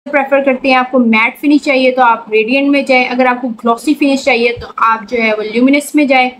Prefer करते हैं, आपको मैट फिनिश चाहिए तो आप रेडियंट में जाए, अगर आपको ग्लॉसी फिनिश चाहिए तो आप जो है वो ल्यूमिनस में जाए।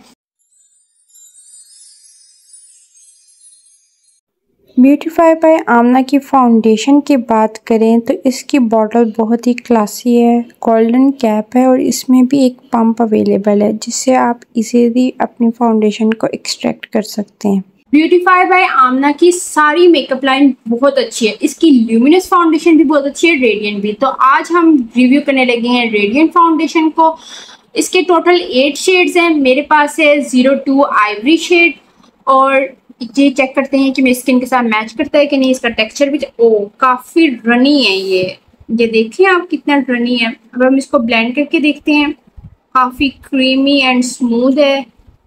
ब्यूटीफाई बाय आमना की फाउंडेशन की बात करें तो इसकी बॉटल बहुत ही क्लासी है, गोल्डन कैप है और इसमें भी एक पंप अवेलेबल है जिससे आप इजीली अपनी फाउंडेशन को एक्सट्रैक्ट कर सकते हैं। ब्यूटीफाई बाय आमना की सारी मेकअप लाइन बहुत अच्छी है, इसकी ल्यूमिनस फाउंडेशन भी बहुत अच्छी है, रेडियंट भी। तो आज हम रिव्यू करने लगे हैं रेडियंट फाउंडेशन को। इसके टोटल 8 शेड्स हैं, मेरे पास है 02 आइवरी शेड। और ये चेक करते हैं कि मेरी स्किन के साथ मैच करता है कि नहीं। इसका टेक्सचर भी काफ़ी रनी है ये देखिए आप कितना रनी है। अब हम इसको ब्लेंड करके देखते हैं, काफ़ी क्रीमी एंड स्मूथ है।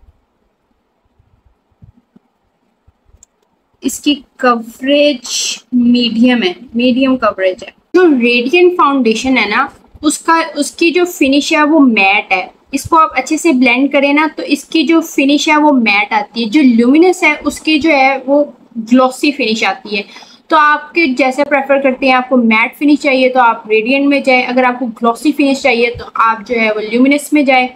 इसकी कवरेज मीडियम है, मीडियम कवरेज है। जो रेडियंट फाउंडेशन है ना उसकी जो फिनिश है वो मैट है। इसको आप अच्छे से ब्लेंड करें ना तो इसकी जो फिनिश है वो मैट आती है। जो ल्यूमिनस है उसकी जो है वो ग्लॉसी फिनिश आती है। तो आपके जैसे प्रेफर करते हैं, आपको मैट फिनिश चाहिए तो आप रेडियंट में जाए, अगर आपको ग्लॉसी फिनिश चाहिए तो आप जो है वो ल्यूमिनस में जाए।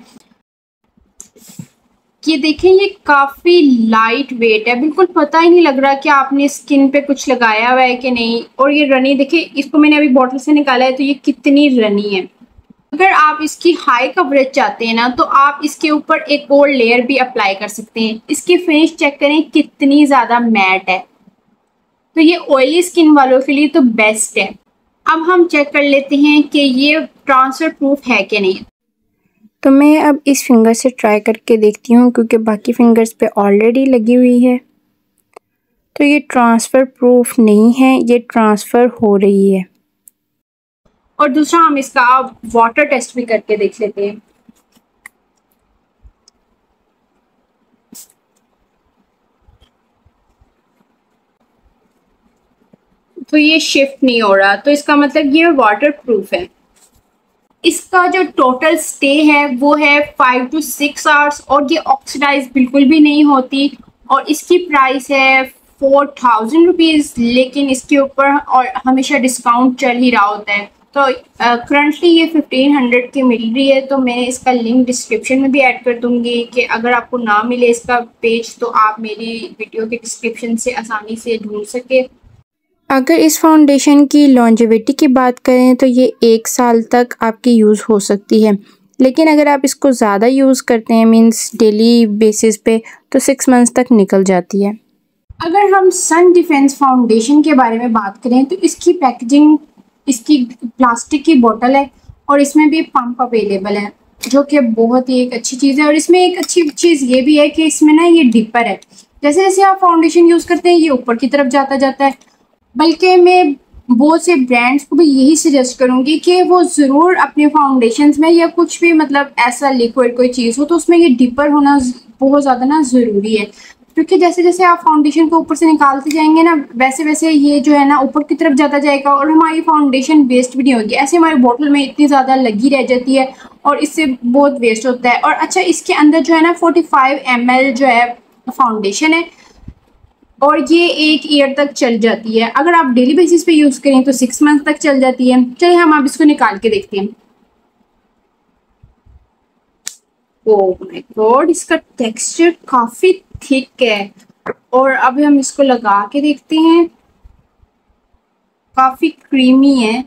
ये देखें, ये काफ़ी लाइट वेट है, बिल्कुल पता ही नहीं लग रहा कि आपने स्किन पे कुछ लगाया हुआ है कि नहीं। और ये रनी देखिए, इसको मैंने अभी बॉटल से निकाला है तो ये कितनी रनी है। अगर आप इसकी हाई कवरेज चाहते हैं ना तो आप इसके ऊपर एक और लेयर भी अप्लाई कर सकते हैं। इसकी फिनिश चेक करें कितनी ज़्यादा मैट है। तो ये ऑयली स्किन वालों के लिए तो बेस्ट है। अब हम चेक कर लेते हैं कि ये ट्रांसफर प्रूफ है कि नहीं। तो मैं अब इस फिंगर से ट्राई करके देखती हूँ क्योंकि बाकी फिंगर्स पे ऑलरेडी लगी हुई है। तो ये ट्रांसफ़र प्रूफ नहीं है, ये ट्रांसफ़र हो रही है। और दूसरा हम इसका वाटर टेस्ट भी करके देख लेते हैं। तो ये शिफ्ट नहीं हो रहा, तो इसका मतलब ये वाटर प्रूफ है। इसका जो टोटल स्टे है वो है 5 to 6 आवर्स और ये ऑक्सीडाइज बिल्कुल भी नहीं होती। और इसकी प्राइस है 4000 रुपीज़, लेकिन इसके ऊपर और हमेशा डिस्काउंट चल ही रहा होता है। तो करंटली ये 1500 की मिल रही है। तो मैं इसका लिंक डिस्क्रिप्शन में भी ऐड कर दूंगी कि अगर आपको ना मिले इसका पेज तो आप मेरी वीडियो के डिस्क्रिप्शन से आसानी से ढूंढ सके। अगर इस फाउंडेशन की लॉन्जेविटी की बात करें तो ये 1 साल तक आपकी यूज़ हो सकती है, लेकिन अगर आप इसको ज़्यादा यूज़ करते हैं मींस डेली बेसिस पे तो 6 मंथ्स तक निकल जाती है। अगर हम सन डिफेंस फाउंडेशन के बारे में बात करें तो इसकी पैकेजिंग, इसकी प्लास्टिक की बोतल है और इसमें भी पंप अवेलेबल है जो कि बहुत ही एक अच्छी चीज़ है। और इसमें एक अच्छी चीज़ ये भी है कि इसमें ना ये डिपर है, जैसे जैसे आप फाउंडेशन यूज़ करते हैं ये ऊपर की तरफ जाता है। बल्कि मैं बहुत से ब्रांड्स को भी यही सजेस्ट करूँगी कि वो ज़रूर अपने फाउंडेशंस में या कुछ भी मतलब ऐसा लिक्विड कोई चीज़ हो तो उसमें ये डिपर होना बहुत ज़्यादा ना ज़रूरी है। क्योंकि जैसे जैसे आप फाउंडेशन को ऊपर से निकालते जाएंगे ना वैसे वैसे ये जो है ना ऊपर की तरफ जाता जाएगा और हमारी फाउंडेशन वेस्ट भी नहीं होगी। ऐसे हमारी बोतल में इतनी ज़्यादा लगी रह जाती है और इससे बहुत वेस्ट होता है। और अच्छा, इसके अंदर जो है ना 45 ml जो है फाउंडेशन है और ये 1 ईयर तक चल जाती है। अगर आप डेली बेसिस पे यूज़ करें तो 6 मंथ तक चल जाती है। चलिए हम अब इसको निकाल के देखते हैं। ओह माय गॉड, इसका टेक्सचर काफ़ी थिक है। और अब हम इसको लगा के देखते हैं, काफ़ी क्रीमी है।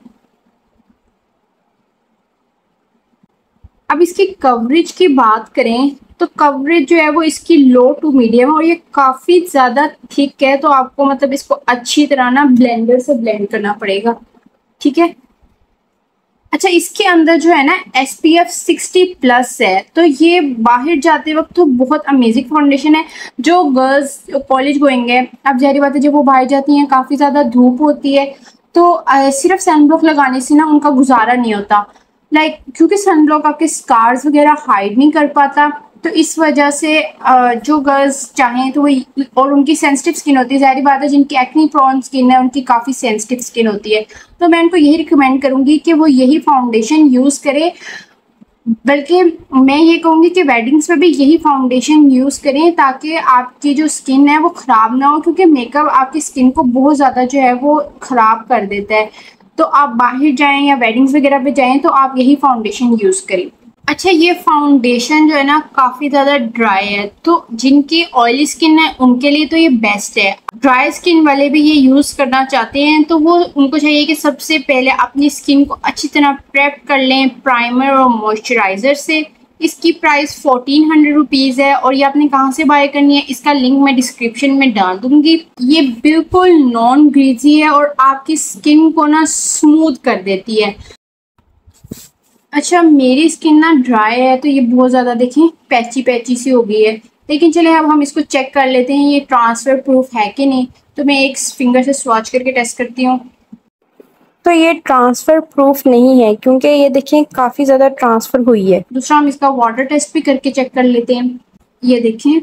अब इसकी कवरेज की बात करें तो कवरेज जो है वो इसकी लो टू मीडियम है और ये काफ़ी ज़्यादा थिक है। तो आपको मतलब इसको अच्छी तरह ना ब्लेंडर से ब्लेंड करना पड़ेगा, ठीक है। अच्छा, इसके अंदर जो है ना SPF 60+ है, तो ये बाहर जाते वक्त तो बहुत अमेजिंग फाउंडेशन है। जो गर्ल्स कॉलेज गोइंग है, अब जाहिर बात है जब वो बाहर जाती हैं काफ़ी ज़्यादा धूप होती है तो सिर्फ सनब्लॉक लगाने से ना उनका गुजारा नहीं होता। क्योंकि सनब्लॉक आपके स्कार्स वगैरह हाइड नहीं कर पाता। तो इस वजह से जो गर्ल्स चाहें तो वो, और उनकी सेंसिटिव स्किन होती है, ज़ाहिर बात है जिनकी एक्ने प्रोन स्किन है उनकी काफ़ी सेंसिटिव स्किन होती है। तो मैं उनको यही रिकमेंड करूँगी कि वो यही फाउंडेशन यूज़ करें। बल्कि मैं ये कहूँगी कि वेडिंग्स में भी यही फाउंडेशन यूज़ करें ताकि आपकी जो स्किन है वो ख़राब ना हो, क्योंकि मेकअप आपकी स्किन को बहुत ज़्यादा जो है वो ख़राब कर देता है। तो आप बाहर जाएं या वेडिंग्स वगैरह पे जाएं तो आप यही फाउंडेशन यूज़ करें। अच्छा, ये फाउंडेशन जो है ना काफ़ी ज़्यादा ड्राई है, तो जिनकी ऑयली स्किन है उनके लिए तो ये बेस्ट है। ड्राई स्किन वाले भी ये यूज़ करना चाहते हैं तो वो उनको चाहिए कि सबसे पहले अपनी स्किन को अच्छी तरह प्रेप कर लें प्राइमर और मॉइस्चराइज़र से। इसकी प्राइस 1400 रुपीज़ है और ये आपने कहाँ से बाय करनी है इसका लिंक मैं डिस्क्रिप्शन में डाल दूँगी। ये बिल्कुल नॉन ग्रीजी है और आपकी स्किन को ना स्मूथ कर देती है। अच्छा, मेरी स्किन ना ड्राई है तो ये बहुत ज़्यादा देखें पैची पैची सी हो गई है, लेकिन चले अब हम इसको चेक कर लेते हैं ये ट्रांसफ़र प्रूफ है कि नहीं। तो मैं एक फिंगर से स्वॉच करके टेस्ट करती हूँ। तो ये ट्रांसफ़र प्रूफ नहीं है क्योंकि ये देखें काफ़ी ज़्यादा ट्रांसफ़र हुई है। दूसरा हम इसका वाटर टेस्ट भी करके चेक कर लेते हैं। ये देखें,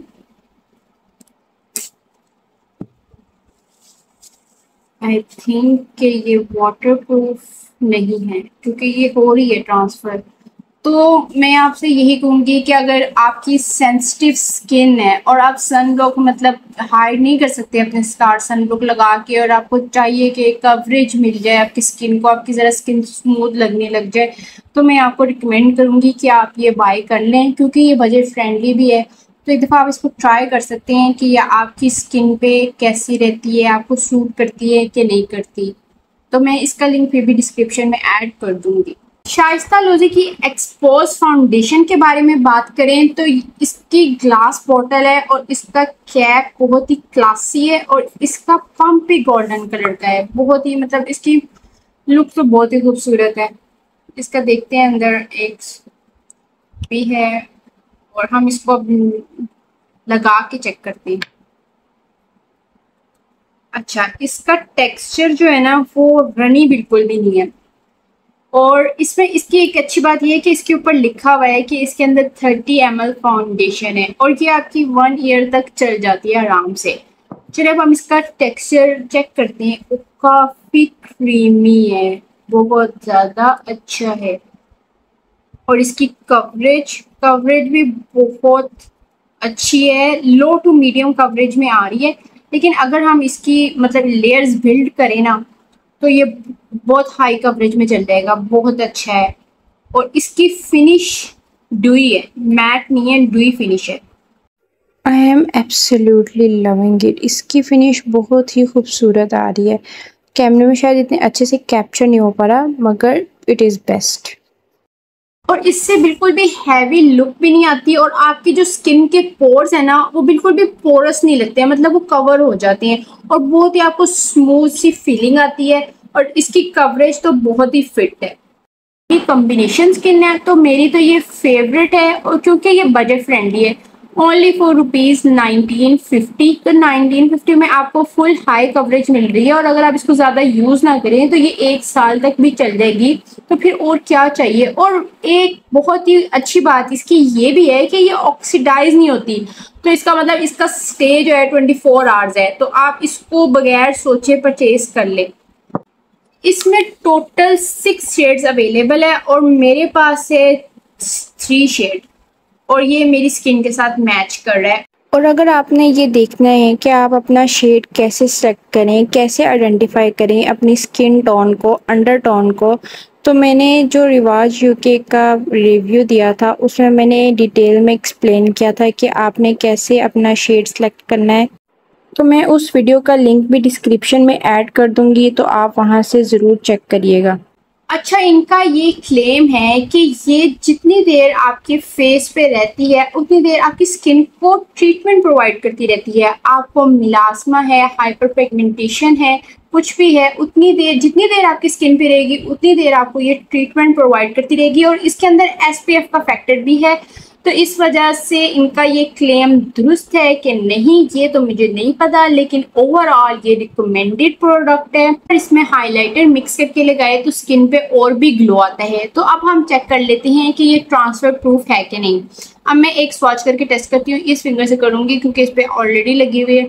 आई थिंक कि ये वाटर प्रूफ नहीं है क्योंकि ये हो रही है ट्रांसफ़र। तो मैं आपसे यही कहूँगी कि अगर आपकी सेंसिटिव स्किन है और आप सन ब्लॉक मतलब हाइड नहीं कर सकते अपने स्कार सन ब्लॉक लगा के, और आपको चाहिए कि कवरेज मिल जाए आपकी स्किन को, आपकी ज़रा स्किन स्मूथ लगने लग जाए, तो मैं आपको रिकमेंड करूँगी कि आप ये बाय कर लें क्योंकि ये बजट फ्रेंडली भी है। तो एक दफ़ा आप इसको ट्राई कर सकते हैं कि यह आपकी स्किन पे कैसी रहती है, आपको सूट करती है कि नहीं करती। तो मैं इसका लिंक फिर भी डिस्क्रिप्शन में ऐड कर दूँगी। शाइस्ता लोधी की एक्सपोज फाउंडेशन के बारे में बात करें तो इसकी ग्लास बॉटल है और इसका कैप बहुत ही क्लासी है और इसका पंप भी गोल्डन कलर का है। बहुत ही मतलब इसकी लुक तो बहुत ही खूबसूरत है। इसका देखते हैं अंदर एक भी है और हम इसको अब लगा के चेक करते हैं। अच्छा, इसका टेक्सचर जो है ना वो रनी बिल्कुल भी नहीं है और इसमें इसकी एक अच्छी बात यह है कि इसके ऊपर लिखा हुआ है कि इसके अंदर 30 ml फाउंडेशन है और ये आपकी 1 ईयर तक चल जाती है आराम से। चलिए अब हम इसका टेक्सचर चेक करते हैं। वो काफ़ी क्रीमी है, बहुत ज़्यादा अच्छा है और इसकी कवरेज कवरेज भी बहुत अच्छी है, लो टू मीडियम कवरेज में आ रही है। लेकिन अगर हम इसकी मतलब लेयर्स बिल्ड करें ना तो ये बहुत हाई कवरेज में चल जाएगा, बहुत अच्छा है। और इसकी फिनिश ड्यूई है, मैट नहीं है, ड्यूई फिनिश है। I am absolutely loving it. इसकी फिनिश बहुत ही खूबसूरत आ रही है। कैमरे में शायद इतने अच्छे से कैप्चर नहीं हो पा रहा मगर इट इज़ बेस्ट। और इससे बिल्कुल भी हैवी लुक भी नहीं आती और आपकी जो स्किन के पोर्स है ना वो बिल्कुल भी पोरस नहीं लगते हैं, मतलब वो कवर हो जाते हैं और बहुत ही आपको स्मूथ सी फीलिंग आती है और इसकी कवरेज तो बहुत ही फिट है। ये कॉम्बिनेशन स्किन है तो मेरी तो ये फेवरेट है और क्योंकि ये बजट फ्रेंडली है, ओनली फॉर ₹1950। तो 1950 में आपको फुल हाई कवरेज मिल रही है और अगर आप इसको ज़्यादा यूज़ ना करें तो ये 1 साल तक भी चल जाएगी। तो फिर और क्या चाहिए। और एक बहुत ही अच्छी बात इसकी ये भी है कि ये ऑक्सीडाइज नहीं होती, तो इसका मतलब इसका स्टे जो है 24 आवर्स है, तो आप इसको बगैर सोचे परचेज कर ले। इसमें टोटल 6 शेड्स अवेलेबल है और मेरे पास है 3 शेड और ये मेरी स्किन के साथ मैच कर रहा है। और अगर आपने ये देखना है कि आप अपना शेड कैसे सेलेक्ट करें, कैसे आइडेंटिफाई करें अपनी स्किन टोन को, अंडर टोन को, तो मैंने जो रिवाज यूके का रिव्यू दिया था उसमें मैंने डिटेल में एक्सप्लेन किया था कि आपने कैसे अपना शेड सेलेक्ट करना है। तो मैं उस वीडियो का लिंक भी डिस्क्रिप्शन में ऐड कर दूंगी, तो आप वहाँ से ज़रूर चेक करिएगा। अच्छा, इनका ये क्लेम है कि ये जितनी देर आपके फेस पे रहती है उतनी देर आपकी स्किन को ट्रीटमेंट प्रोवाइड करती रहती है। आपको मिलास्मा है, हाइपर पिगमेंटेशन है, कुछ भी है, उतनी देर जितनी देर आपकी स्किन पे रहेगी उतनी देर आपको ये ट्रीटमेंट प्रोवाइड करती रहेगी। और इसके अंदर SPF का फैक्टर भी है, तो इस वजह से इनका ये क्लेम दुरुस्त है कि नहीं ये तो मुझे नहीं पता, लेकिन ओवरऑल ये रिकमेंडेड प्रोडक्ट है। इसमें हाइलाइटर मिक्स करके लगाए तो स्किन पे और भी ग्लो आता है। तो अब हम चेक कर लेते हैं कि ये ट्रांसफर प्रूफ है कि नहीं। अब मैं एक स्वॉच करके टेस्ट करती हूँ, इस फिंगर से करूँगी क्योंकि इस पर ऑलरेडी लगी हुई है।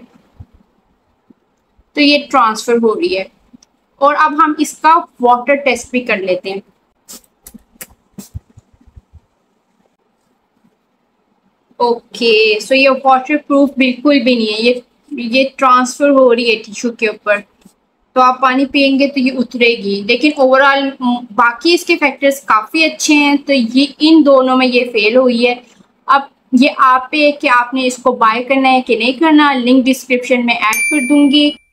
तो ये ट्रांसफर हो रही है और अब हम इसका वाटर टेस्ट भी कर लेते हैं। ओके, सो ये वाटर प्रूफ बिल्कुल भी नहीं है, ये ट्रांसफर हो रही है टिश्यू के ऊपर। तो आप पानी पियेंगे तो ये उतरेगी। लेकिन ओवरऑल बाकी इसके फैक्टर्स काफ़ी अच्छे हैं, तो ये इन दोनों में ये फेल हुई है। अब ये आप पे कि आपने इसको बाय करना है कि नहीं करना। लिंक डिस्क्रिप्शन में ऐड कर दूंगी।